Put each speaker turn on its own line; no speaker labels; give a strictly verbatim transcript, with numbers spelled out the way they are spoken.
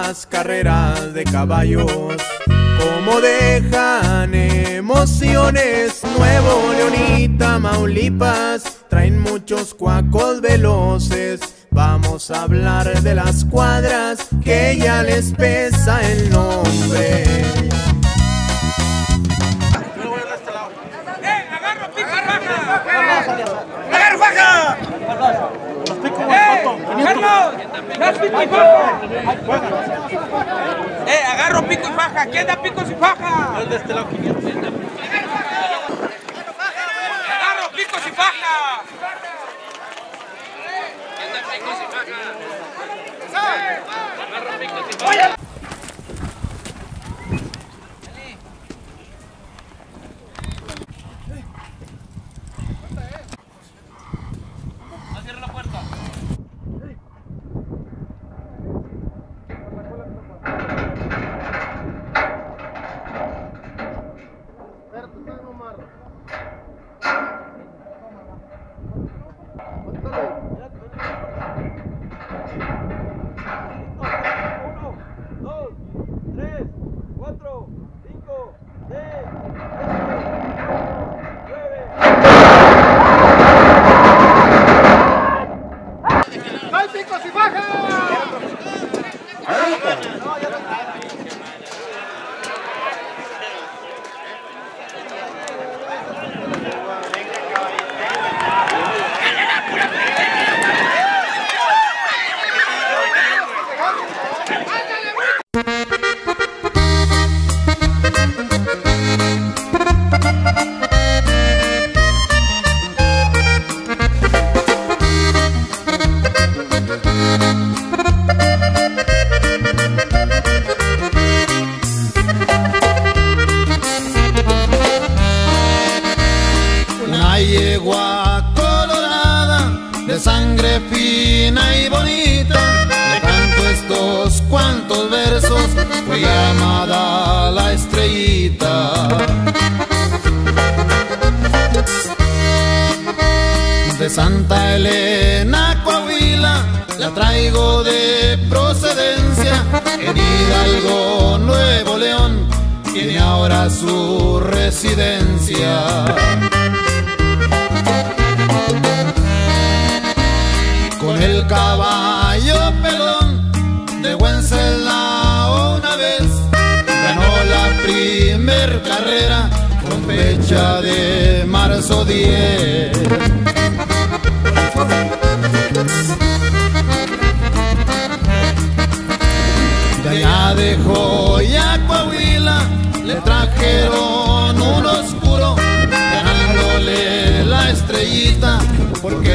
las carreras de caballos, como dejan emociones. Nuevo León y Tamaulipas traen muchos cuacos veloces. Vamos a hablar de las cuadras que ya les pesa el nombre.
¡Eh, agarro pico y faja! ¡Agarro faja!
Los picos,
¡Eh, Carlos! ¡Das pico y faja! ¡Eh, agarro pico y faja! ¿Quién da picos y faja?
de este lado quinientos.
¡Agarro picos y faja!
¿Quién da picos y faja? Agarro picos y faja.
Yegua colorada, de sangre fina y bonita, le canto estos cuantos versos, fue llamada la Estrellita. De Santa Elena, Coahuila, la traigo de procedencia, en Hidalgo, Nuevo León, tiene ahora su residencia. Con el caballo pelón de Wenceslao una vez ganó la primer carrera con fecha de marzo diez. De allá de Joya, Coahuila, le trajeron un oscuro, ganándole la Estrellita, porque